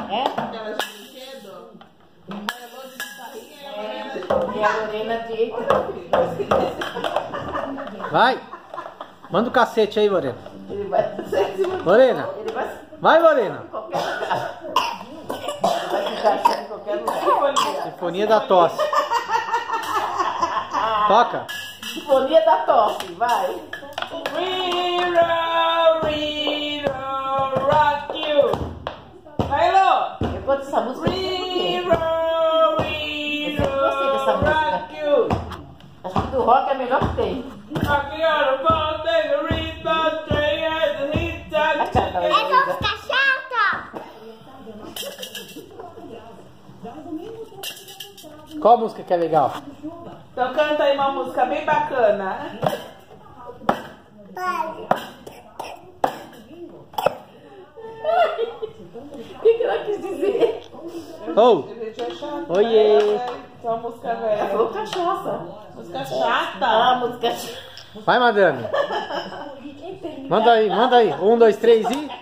É? Aquela de brinquedo. E a Lorena deita. Vai! Manda o cacete aí, Lorena. Ele vai Lorena! Ele vai Vai, Lorena! em qualquer lugar. Ele vai ficar achando em qualquer lugar. Sinfonia da tosse. Toca! Sinfonia da tosse, vai. We rock you. Vai, Lô. Eu gosto dessa música. We gostei dessa música. rock you. Acho que do rock é a melhor que tem. Rock you on the phone, take a read the train and the heat that Qual música que é legal? Então canta aí uma música bem bacana. O que ela quis dizer? Oh! Gente, é chato. Oiê! Só uma música Ela velha. falou cachaça. Música chata. Ah, música chata. Vai, madame! Manda aí, manda aí. 1, 2, 3 e...